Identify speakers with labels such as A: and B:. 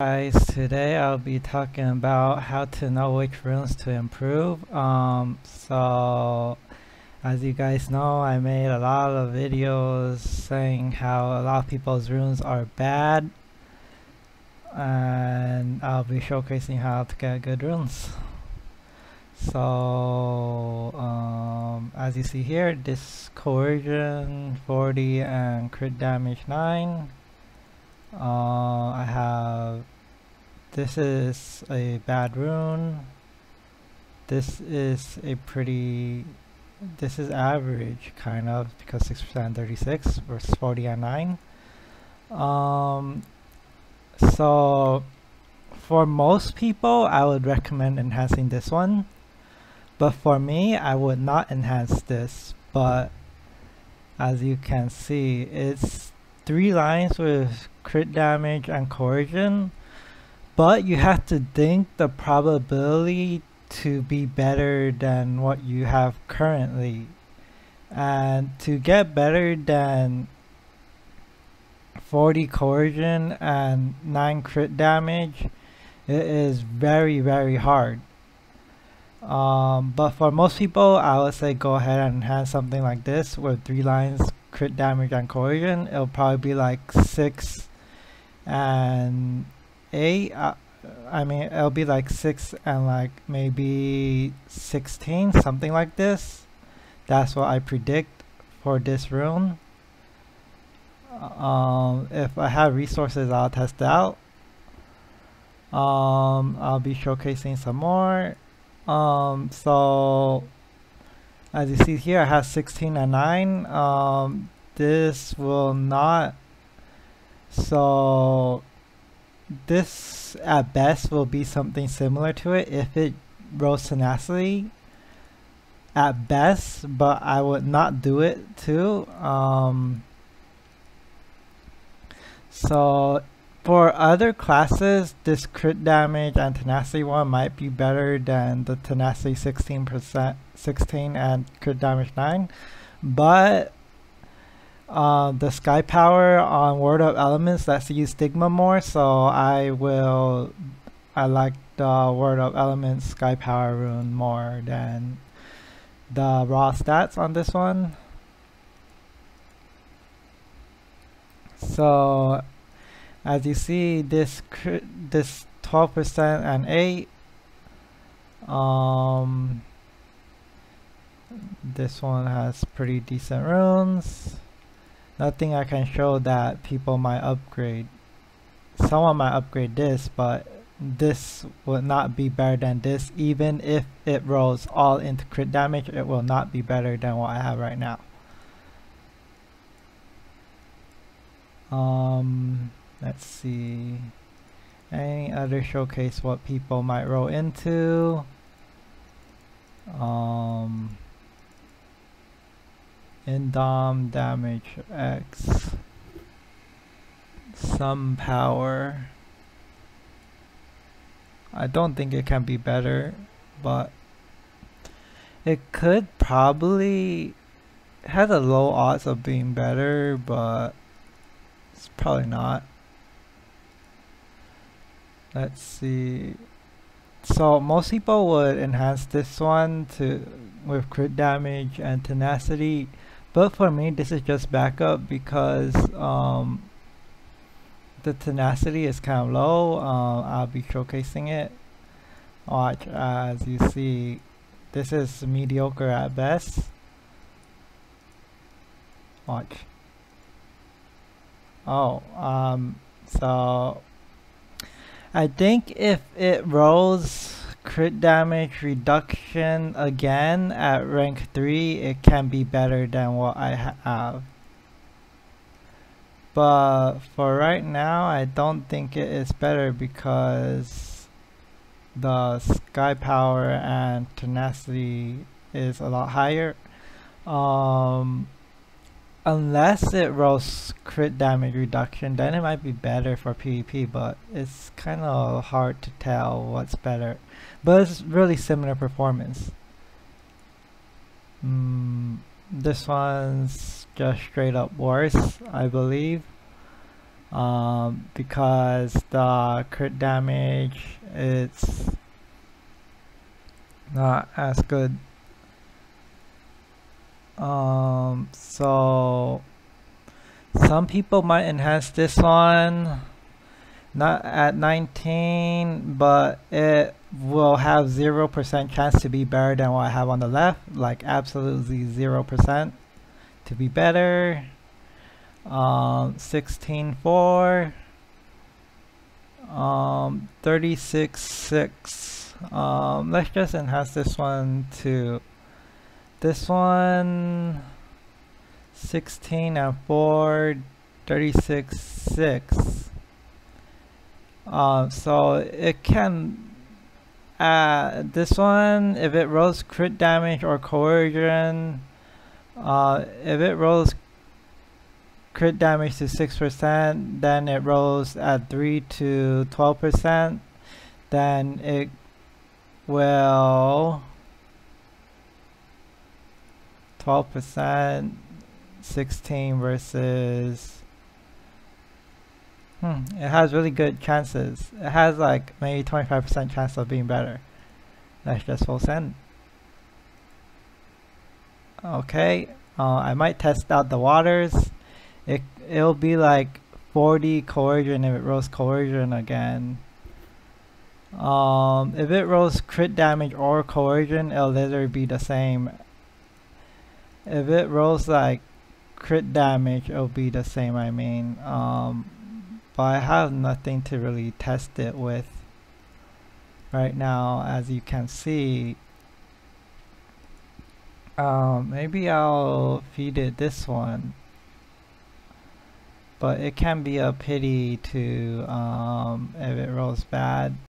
A: Guys, today I'll be talking about how to know which runes to improve. So as you guys know, I made a lot of videos saying how a lot of people's runes are bad, and I'll be showcasing how to get good runes. So as you see here, this coercion 40 and crit damage 9. I have, this is a bad rune. This is average kind of, because 6% 36 versus 40 and 9. So for most people I would recommend enhancing this one, but for me I would not enhance this. But as you can see, it's 3 lines with crit damage and coercion, but you have to think the probability to be better than what you have currently, and to get better than 40 coercion and 9 crit damage, it is very hard. But for most people, I would say go ahead and enhance something like this with 3 lines crit damage and coercion. It'll probably be like 6 and 8. I mean, it'll be like 6 and like maybe 16, something like this. That's what I predict for this rune. If I have resources, I'll test it out. I'll be showcasing some more. So as you see here, I have 16 and 9. This will not, so this at best will be something similar to it if it rolls tenacity at best, but I would not do it too. So for other classes, this crit damage and tenacity one might be better than the tenacity 16 and crit damage 9, but the sky power on Word of Elements lets you use stigma more, so I like the Word of Elements sky power rune more than the raw stats on this one. So as you see, this 12% and 8, this one has pretty decent runes. Nothing I can show that people might upgrade. Someone might upgrade this, but this would not be better than this. Even if it rolls all into crit damage, it will not be better than what I have right now. Let's see. Any other showcase what people might roll into. Indom damage X. Some power. I don't think it can be better, but it could probably, it has a low odds of being better, but it's probably not. Let's see. So most people would enhance this one with crit damage and tenacity, but for me this is just backup because the tenacity is kind of low. I'll be showcasing it. Watch, as you see, this is mediocre at best. Watch. Oh, so I think if it rolls crit damage reduction again at rank 3, it can be better than what I have. But for right now, I don't think it is better because the sky power and tenacity is a lot higher. Unless it rolls crit damage reduction, then it might be better for PvP, but it's kind of hard to tell what's better. But it's really similar performance. This one's just straight up worse, I believe. because the crit damage it's not as good. So some people might enhance this one not at 19, but it will have 0% chance to be better than what I have on the left, like absolutely 0% to be better. 16.4, 36.6. Let's just enhance this one to this one. 16 and 4, 36.6. So it can this one, if it rolls crit damage or coercion, if it rolls crit damage to 6%, then it rolls at 3 to 12%, then it will 12%, 16 versus it has really good chances. It has like maybe 25% chance of being better. Let's just full send. Okay, I might test out the waters. It'll be like 40 coercion if it rolls coercion again. If it rolls crit damage or coercion, it'll literally be the same. If it rolls like crit damage, it'll be the same, I mean. But I have nothing to really test it with right now, as you can see. Maybe I'll feed it this one, but it can be a pity to if it rolls bad.